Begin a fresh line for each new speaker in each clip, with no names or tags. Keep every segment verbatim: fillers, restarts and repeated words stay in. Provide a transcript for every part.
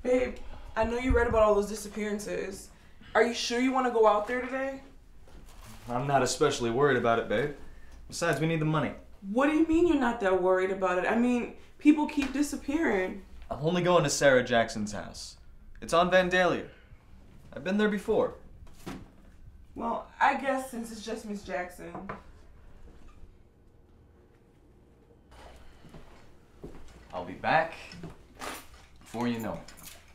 Babe, I know you read about all those disappearances. Are you sure you want to go out there today?
I'm not especially worried about it, babe. Besides, we need the money.
What do you mean you're not that worried about it? I mean, people keep disappearing.
I'm only going to Sarah Jackson's house. It's on Vandalia. I've been there before.
Well, I guess since it's just Miss Jackson.
I'll be back before you know it.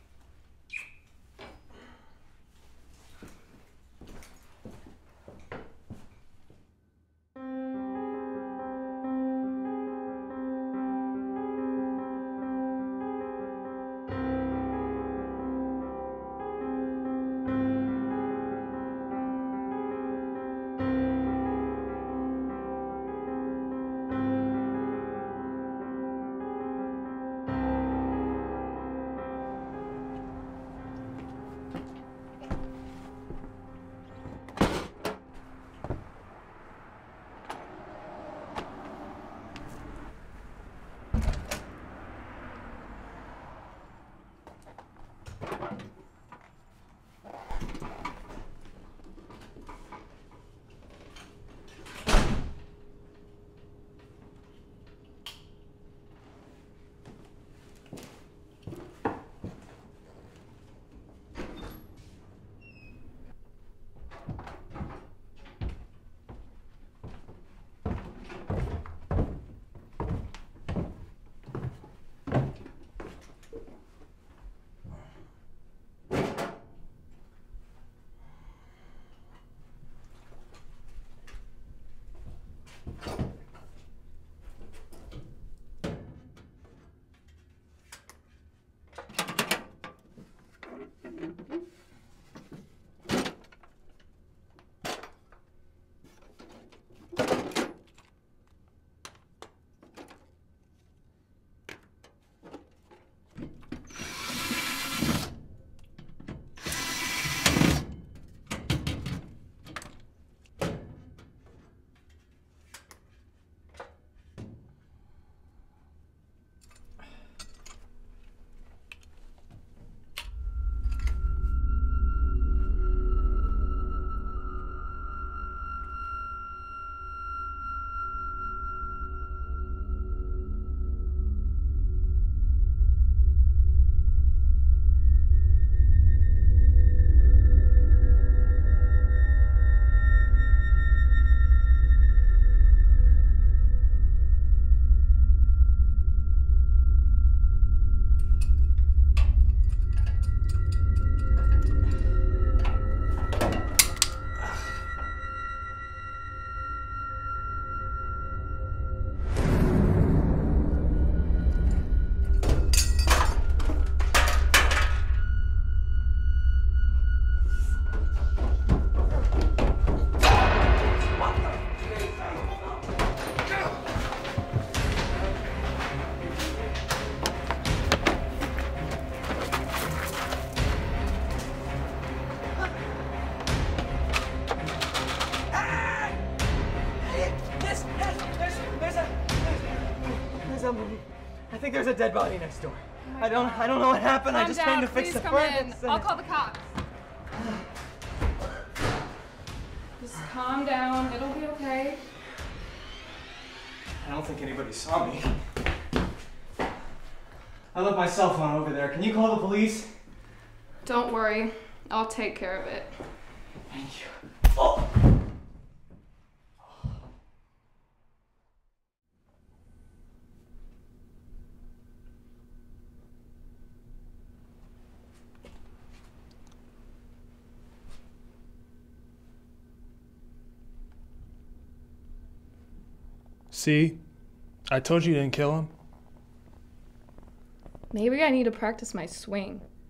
I think there's a dead body next door. Oh I don't God. I don't know what happened.
Calm
I just
down.
came to fix
Please
the
come
furnace.
in. I'll call the cops. Just calm down. It'll be okay.
I don't think anybody saw me. I left my cell phone over there. Can you call the police?
Don't worry. I'll take care of it.
Thank you. Oh.
See? I told you you didn't kill him.
Maybe I need to practice my swing.